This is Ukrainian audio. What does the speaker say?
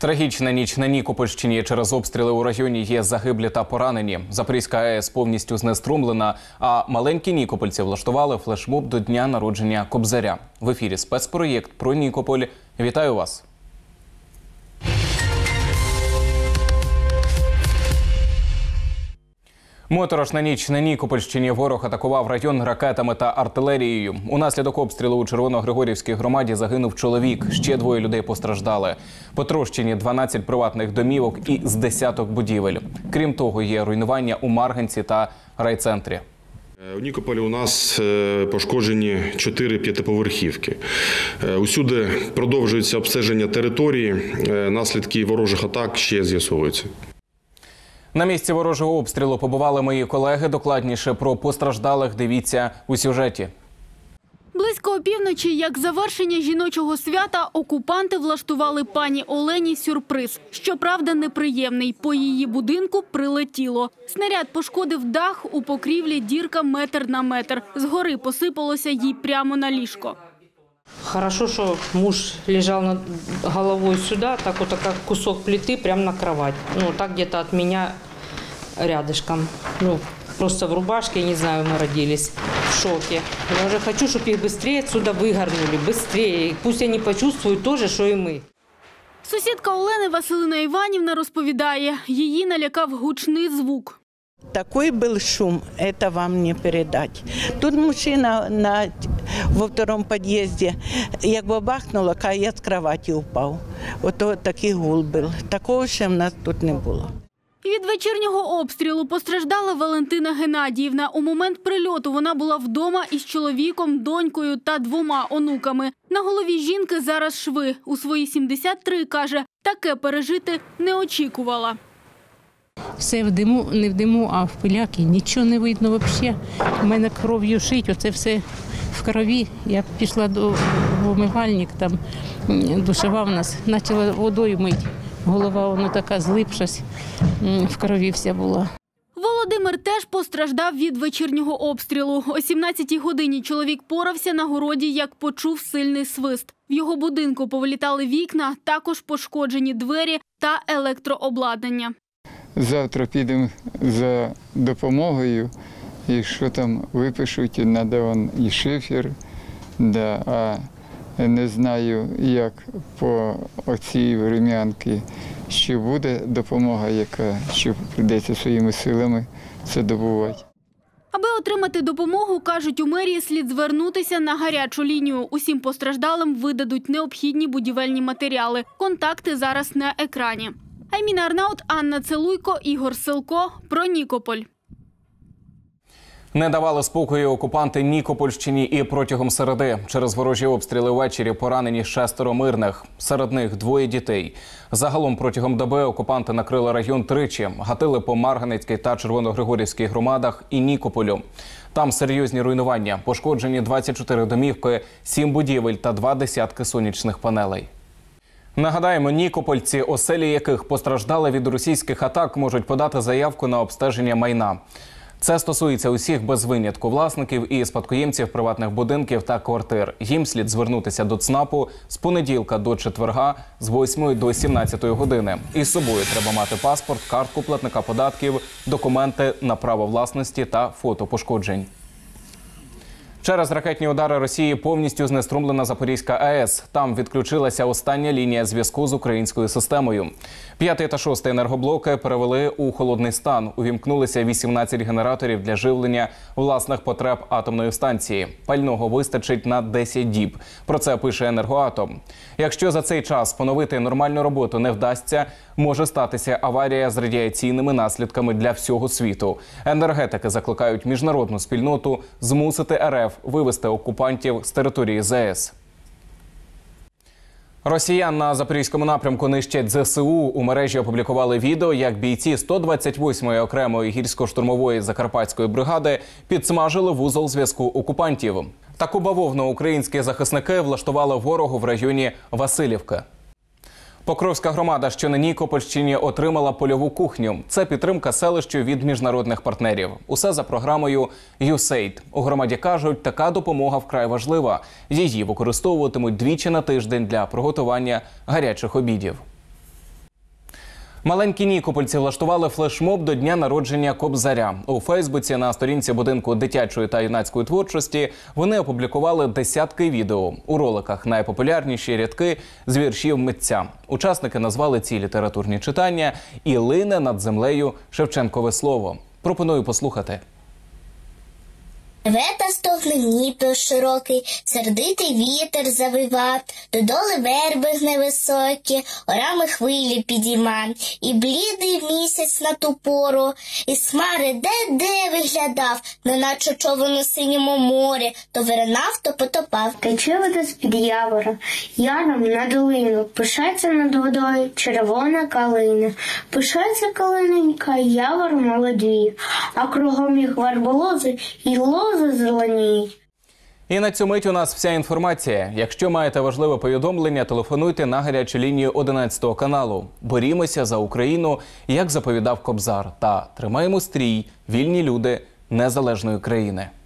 Трагічна ніч на Нікопольщині. Через обстріли у районі є загиблі та поранені. Запорізька АЕС повністю знеструмлена, а маленькі нікопольці влаштували флешмоб до дня народження Кобзаря. В ефірі спецпроєкт про Нікополь. Вітаю вас! Моторошна ніч на Нікопольщині. Ворог атакував район ракетами та артилерією. Унаслідок обстрілу у Червоногригорівській громаді загинув чоловік. Ще двоє людей постраждали. Потрощені 12 приватних домівок і з десяток будівель. Крім того, є руйнування у Марганці та райцентрі. У Нікополі у нас пошкоджені 4 п'ятиповерхівки. Усюди продовжується обстеження території, наслідки ворожих атак ще з'ясовуються. На місці ворожого обстрілу побували мої колеги. Докладніше про постраждалих дивіться у сюжеті. Близько опівночі, як завершення жіночого свята, окупанти влаштували пані Олені сюрприз. Щоправда, неприємний. По її будинку прилетіло. Снаряд пошкодив дах, у покрівлі дірка метр на метр. Згори посипалося їй прямо на ліжко. Хорошо, что муж лежал над головой сюда, так вот как кусок плиты прямо на кровать. Ну, так где-то от меня рядышком. Ну, просто в рубашке, я не знаю, мы родились в шоке. Я уже хочу, чтобы их быстрее отсюда выгорнули, быстрее. Пусть они почувствуют то же, что и мы. Сусідка Олени Василина Іванівна розповідає, її налякав гучний звук. Такой был шум, это вам не передать. Тут мужчина во втором подъезде, як бабахнуло, а я з кровати упав. Ото такий гул був. Такого ще в нас тут не було. Від вечірнього обстрілу постраждала Валентина Геннадіївна. У момент прильоту вона була вдома із чоловіком, донькою та 2 онуками. На голові жінки зараз шви. У свої 73, каже, таке пережити не очікувала. Все в диму, не в диму, а в пиляки. Нічого не видно взагалі. У мене кров'ю шить, оце все в крові. Я пішла в умивальник, там душова в нас, почала водою мити. Голова вона така злипшась, в крові вся була. Володимир теж постраждав від вечірнього обстрілу. О 17-й годині чоловік порався на городі, як почув сильний свист. В його будинку повилітали вікна, також пошкоджені двері та електрообладнання. Завтра підемо за допомогою, і що там випишуть, треба і шифер, а не знаю, як по оцій врем'янці, чи буде допомога, яка чи прийдеться своїми силами це добувати. Аби отримати допомогу, кажуть у мерії, слід звернутися на гарячу лінію. Усім постраждалим видадуть необхідні будівельні матеріали. Контакти зараз на екрані. Айміна Арнаут, Анна Целуйко, Ігор Силко. Про Нікополь. Не давали спокою окупанти Нікопольщині і протягом середи. Через ворожі обстріли ввечері поранені 6 мирних. Серед них 2 дітей. Загалом протягом доби окупанти накрили район тричі. Гатили по Марганецькій та Червоногригорівській громадах і Нікополю. Там серйозні руйнування. Пошкоджені 24 домівки, 7 будівель та 2 десятки сонячних панелей. Нагадаємо, нікопольці, оселі яких постраждали від російських атак, можуть подати заявку на обстеження майна. Це стосується усіх без винятку власників і спадкоємців приватних будинків та квартир. Їм слід звернутися до ЦНАПу з понеділка до четверга з 8 до 17 години. Із собою треба мати паспорт, картку платника податків, документи на право власності та фото пошкоджень. Через ракетні удари Росії повністю знеструмлена Запорізька АЕС. Там відключилася остання лінія зв'язку з українською системою. 5-й та 6-й енергоблоки перевели у холодний стан. Увімкнулися 18 генераторів для живлення власних потреб атомної станції. Пального вистачить на 10 діб. Про це пише «Енергоатом». Якщо за цей час поновити нормальну роботу не вдасться, може статися аварія з радіаційними наслідками для всього світу. Енергетики закликають міжнародну спільноту змусити РФ вивести окупантів з території ЗАЕС. Росіян на Запорізькому напрямку нищать ЗСУ. У мережі опублікували відео, як бійці 128-ї окремої гірсько-штурмової Закарпатської бригади підсмажили вузол зв'язку окупантів. Таку бавовну українські захисники влаштували ворогу в районі Василівки. Покровська громада, що на Нікопольщині, отримала польову кухню. Це підтримка селищу від міжнародних партнерів. Усе за програмою USAID. У громаді кажуть, така допомога вкрай важлива. Її використовуватимуть двічі на тиждень для приготування гарячих обідів. Маленькі нікопольці влаштували флешмоб до дня народження Кобзаря. У Фейсбуці на сторінці будинку дитячої та юнацької творчості вони опублікували десятки відео. У роликах найпопулярніші рядки з віршів митця. Учасники назвали ці літературні читання «І лине над землею Шевченкове слово». Пропоную послухати. Реве та стогне Дніпро широкий, сердитий вітер завива, додоли верби невисокі, орами хвилі підійма, і блідий місяць на ту пору, і хмари де виглядав, неначе човен у синьому морі, то виринав, то потопав. Тече вода з-під явора, яром на долину, пишається над водою червона калина. Пишається калиненька, явор молодіє, а кругом їх верболози і лози зеленіють. І на цю мить у нас вся інформація. Якщо маєте важливе повідомлення, телефонуйте на гарячу лінію 11 каналу. Борімося за Україну, як заповідав Кобзар. Та тримаємо стрій, вільні люди незалежної країни.